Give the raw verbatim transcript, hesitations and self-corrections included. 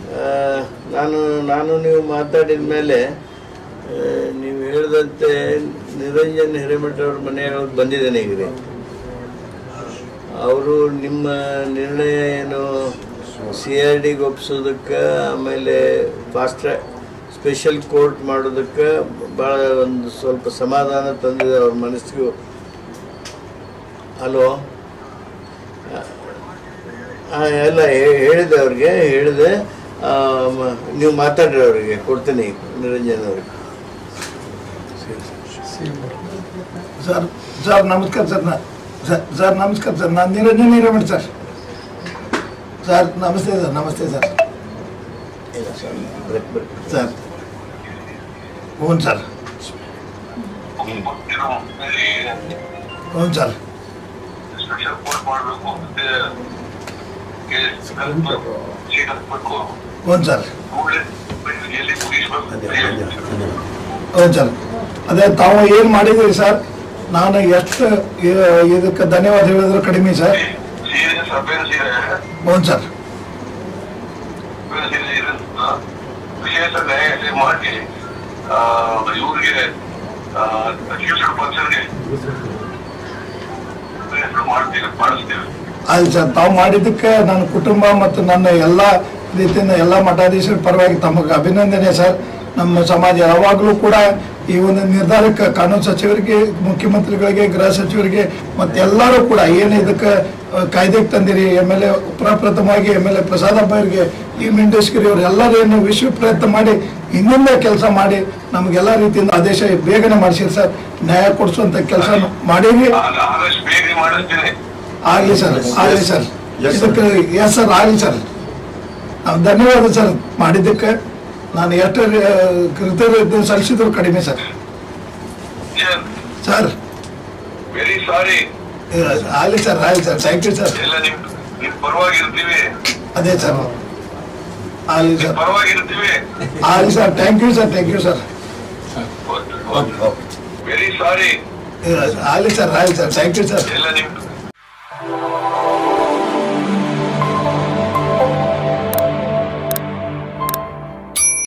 ನಾನು ನಾನು ನೀವು ಮಾತಾಡಿದ ಮೇಲೆ ನೀವು ಹೇಳಿದಂತೆ ನಿರಂಜನ್ ಹಿರೇಮಠ ಅವ್ರ ಮನೆಯೊಳಗೆ ಬಂದಿದ್ದೇನೆ ಈಗ ರೀ. ಅವರು ನಿಮ್ಮ ನಿರ್ಣಯ ಏನು ಸಿ ಆರ್ ಡಿಗೆ ಒಪ್ಪಿಸೋದಕ್ಕೆ ಆಮೇಲೆ ಫಾಸ್ಟ್ ಟ್ರ್ಯಾಕ್ ಸ್ಪೆಷಲ್ ಕೋರ್ಟ್ ಮಾಡೋದಕ್ಕೆ ಭಾಳ ಒಂದು ಸ್ವಲ್ಪ ಸಮಾಧಾನ ತಂದಿದೆ ಅವ್ರ ಮನಸ್ಸಿಗೂ. ಹಲೋ, ಹಾಂ ಎಲ್ಲ ಹೇಳಿದೆ ಅವ್ರಿಗೆ, ಹೇಳಿದೆ. ನೀವು ಮಾತಾಡ್ರಿ, ಅವರಿಗೆ ಕೊಡ್ತೀನಿ ನಿರಂಜನ್ ಅವ್ರಿಗೆ. ಸರ್ ಸರ್ ನಮಸ್ಕಾರ ಸರ್. ನಾ ಸರ್ ನಮಸ್ಕಾರ ಸರ್, ನಾನು ನಿರಂಜನ್ ಹಿರೇಮಠ ಸರ್. ಸರ್ ನಮಸ್ತೆ ಸರ್. ನಮಸ್ತೆ ಸರ್. ಸರ್ ಹ್ಞೂ ಸರ್. ಹ್ಞೂ ಸರ್. ಹ್ಞೂ ಸರ್. ಹ್ಞೂ ಸರ್. ಅದೇ ತಾವು ಏನು ಮಾಡಿದ್ರಿ ಸರ್, ನಾನು ಎಷ್ಟು ಇದಕ್ಕೆ ಧನ್ಯವಾದ ಹೇಳಿದ್ರು ಕಡಿಮೆ ಸರ್. ಹ್ಞೂ ಸರ್. ವಿಶೇಷ ನ್ಯಾಯಾಲಯ ಮಾಡಿ ಇವ್ರಿಗೆ ಮಾಡ್ತೀವಿ ಮಾಡಿಸ್ತೇವೆ. ಆಯ್ತು ಸರ್, ತಾವು ಮಾಡಿದ್ದಕ್ಕೆ ನನ್ನ ಕುಟುಂಬ ಮತ್ತು ನನ್ನ ಎಲ್ಲ ರೀತಿಯಿಂದ ಎಲ್ಲ ಮಠಾಧೀಶರ ಪರವಾಗಿ ತಮಗೆ ಅಭಿನಂದನೆ ಸರ್. ನಮ್ಮ ಸಮಾಜ ಯಾವಾಗಲೂ ಕೂಡ ಈ ಒಂದು ನಿರ್ಧಾರಕ್ಕೆ ಕಾನೂನು ಸಚಿವರಿಗೆ, ಮುಖ್ಯಮಂತ್ರಿಗಳಿಗೆ, ಗೃಹ ಸಚಿವರಿಗೆ ಮತ್ತು ಎಲ್ಲರೂ ಕೂಡ ಏನು ಇದಕ್ಕೆ ಕಾಯ್ದೆಗೆ ತಂದಿರಿ, ಎಮ್ ಎಲ್ ಎ ಪ್ರಪ್ರಥಮವಾಗಿ ಎಮ್ ಎಲ್ ಎ ಪ್ರಸಾದ್ ಅವರಿಗೆ, ಈ ಮಿಂಡೇಶ್ಗಿರಿ ಅವರು ಎಲ್ಲರೂ ಏನು ವಿಶ್ವ ಪ್ರಯತ್ನ ಮಾಡಿ ಇನ್ನೊಂದೇ ಕೆಲಸ ಮಾಡಿ ನಮಗೆಲ್ಲ ರೀತಿಯಿಂದ ಆದೇಶ ಬೇಗನೆ ಮಾಡಿಸಿರಿ ಸರ್. ನ್ಯಾಯ ಕೊಡಿಸುವಂಥ ಕೆಲಸ ಮಾಡೀವಿ. ಆಗಲಿ ಸರ್, ಆಗಲಿ ಸರ್. ಇದಕ್ಕೆ ಎಸ್ ಸರ್, ಆಗಲಿ ಸರ್. ಧನ್ಯವಾದ ಸರ್ ಮಾಡಿದ್ದಕ್ಕೆ. ನಾನು ಎಷ್ಟು ಕೃತಜ್ಞತೆ ಸಲ್ಲಿಸಿದ್ರು ಕಡಿಮೆ ಸರ್. Sir very sorry. ಆಗಲಿ ಸರ್, ಆಗಲಿ ಸರ್. Thank you sir. ಪರವಾಗಿರ್ತೀವಿ. ಅದೇ ಸರ್, ಆಗಲಿ ಸರ್. ಪರವಾಗಿರ್ತೀವಿ. ಆಗಲಿ sir. Thank you sir. Thank you sir. Very sorry. ಆಗಲಿ ಸರ್, ಆಗಲಿ ಸರ್. Thank you sir. ಎಲ್ಲ ನಿಮ್